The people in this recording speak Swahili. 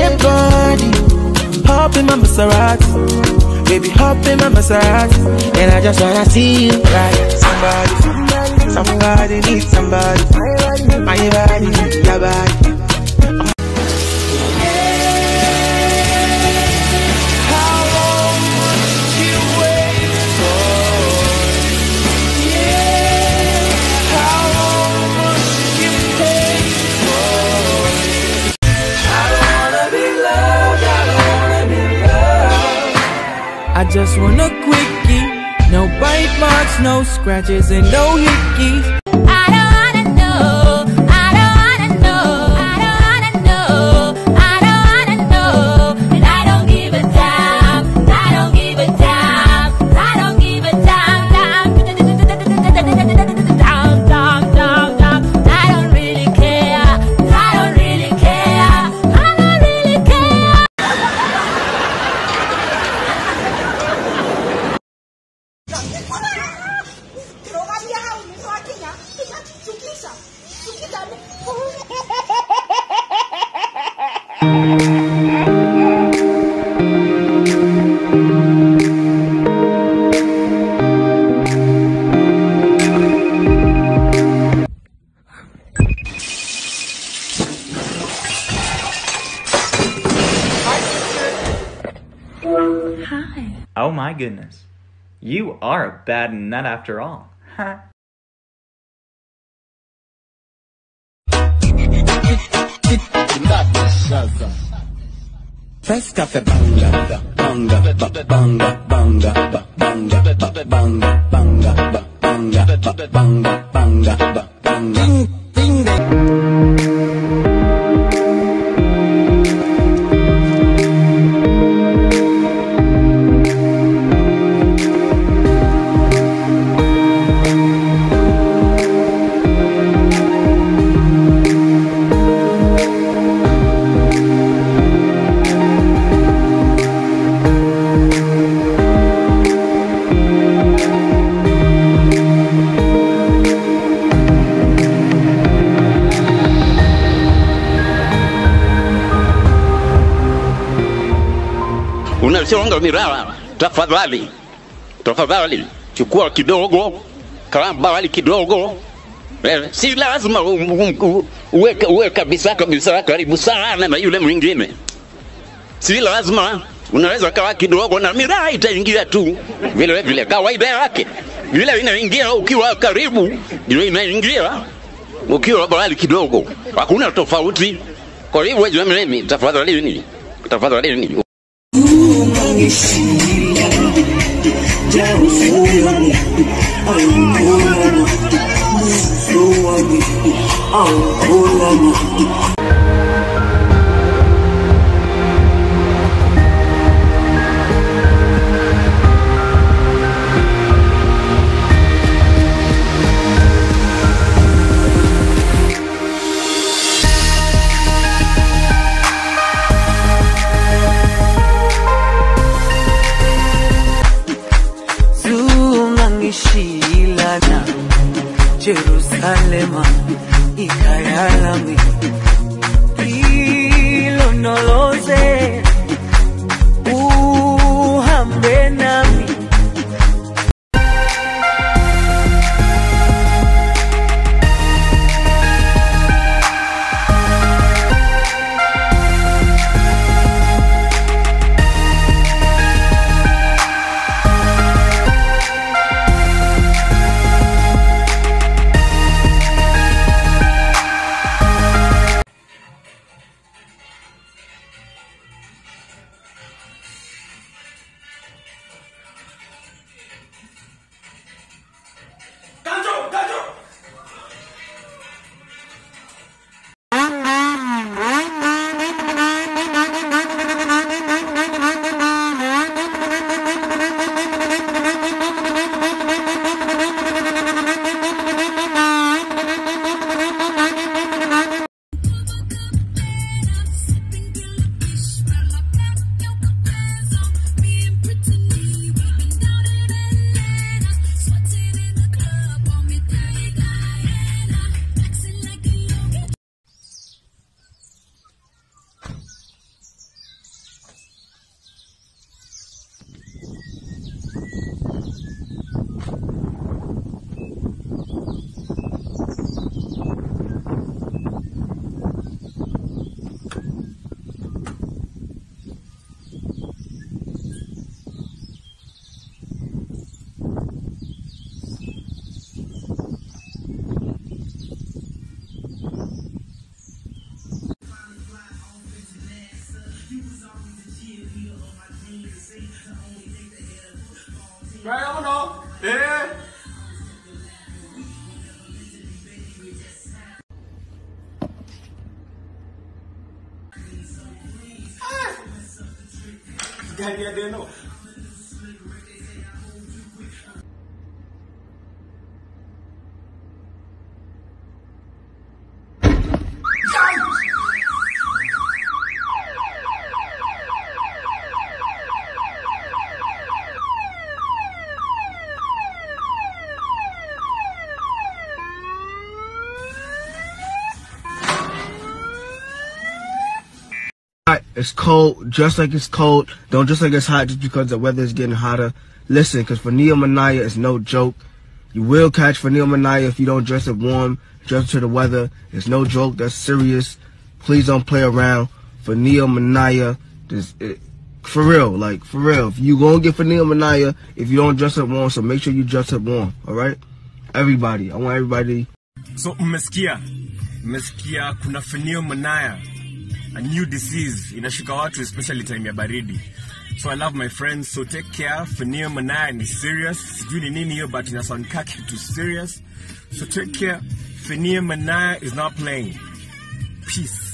shape body. Hop in my Maserati, baby, hop in my Maserati. And I just wanna see you right. Somebody needs somebody. My body, your body. I just want a quickie, no bite marks, no scratches, and no hickeys. I don't wanna know, I don't wanna know, I don't wanna know, I don't wanna know, and I don't give a damn, I don't give a damn, I don't give a damn, I don't really care, I don't really care, I don't really care. Oh my goodness. You are a bad nut after all. Huh? First cafe banga, banga, banga, banga, banga, banga, banga, banga, banga, banga, banga, ding, ding. Unasonga mirara, tafadhali, tafadhali, chukua kidogo, karamba kidogo. Si lazima uwe kabisa karibu sana na yule mwingine. Si lazima, unaweza kawa kidogo na miraa itaingia tu. Vile vile kawaida yake. Vile inaingia ukiwa karibu, vile inaingia ukiwa mbali kidogo. Hakuna tofauti. Kwa hivyo jamani, tafadhali. Shilana Jerusalema ikayalami ilonoloze uhambe nami. Right on, no? Yeah. Guy there, they know. It's cold, just like it's cold. Don't just like it's hot just because the weather is getting hotter. Listen, because Fanil Manaya is no joke. You will catch Fanil Manaya if you don't dress it warm, dress to the weather. It's no joke. That's serious. Please don't play around. Fanil Manaya, for real, like for real. If you gonna get Fanil Manaya, if you don't dress it warm, so make sure you dress it warm. All right, everybody. I want everybody. So mmesikia kuna Fanil Manaya. A new disease inashika watu, especially time ya baridi. So I love my friends, so take care. Fanil Manaya ni serious. Sijui ni nini hiyo, but ina sound kaki too serious. So take care. Fanil Manaya is not playing. Peace.